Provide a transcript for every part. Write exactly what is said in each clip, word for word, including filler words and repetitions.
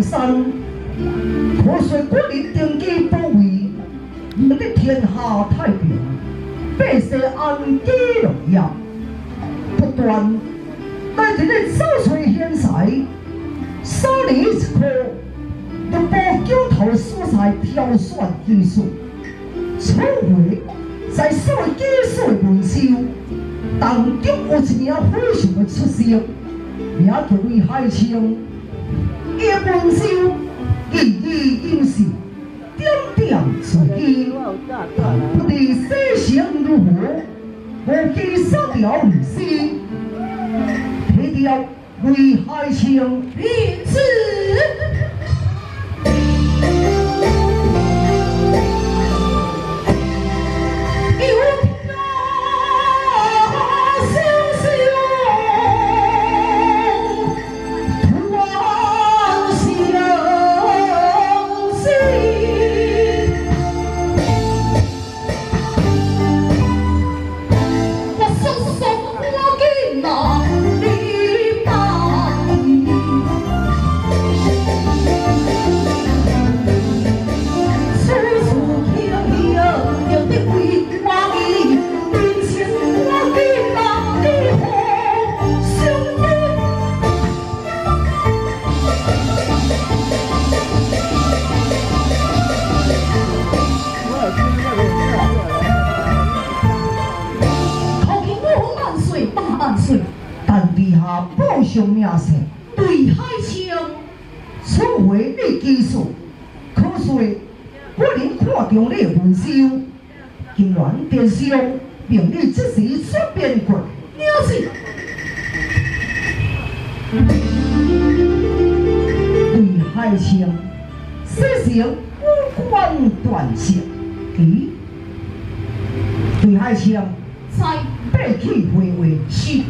江山，可随国人定基保卫，让得天下太平，百姓安居乐业，不断来这个走水贤才，三年一科，要报九头所在挑选技术，此回在所技术的文秀当中有一名非常的出色，名叫魏海清。伊文秀意义隐士，点点自己，但不知世成如何，无记三条历史，提到魏海清名字。 但地下报上名声，对海清，此回你技术，可说我能看中你文秀，竟然电上并你这时出变过，了是。对海清，实成五官断舌，咦？对海清，在背起回话是。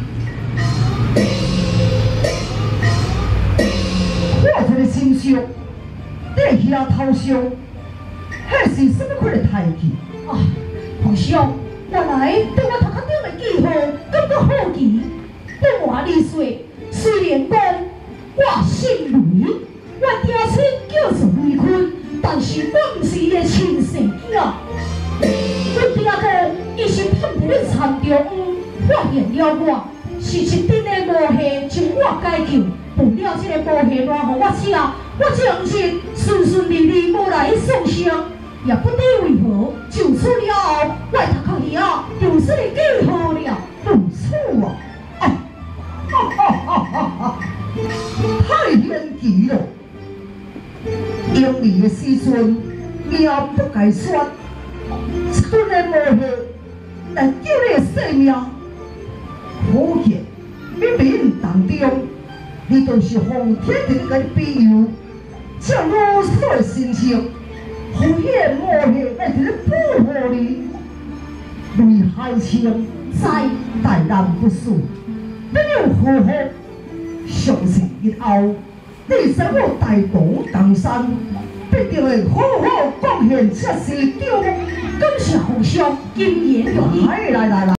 我这个心上，在遐头上，迄是什么款的代志？啊，皇上，原来对我头壳顶的记号感到好奇。不瞒你说，虽然讲我姓雷，我爹亲叫做雷坤，但是我不是伊的亲生囝。我爹讲，伊是探伫咧田中发现了我。 是一阵的无下将我解救，除了这个无下乱互我请，我这两日顺顺利利无来送伤，也不知为何就此了后，我头壳遐有这个记号了，如此啊！啊哈哈哈哈哈！太偏奇了，英年的时阵命不该选，一顿的无下来救你的性命。 可见，你命当中，你就是皇天的那个庇佑，将如此的心情，好夜莫夜来这里保护你。雷海清在大难不顺，你要好好相信日后，你使我大同江山，必定会好好贡献出师长。感谢皇上金言玉语。来来来来。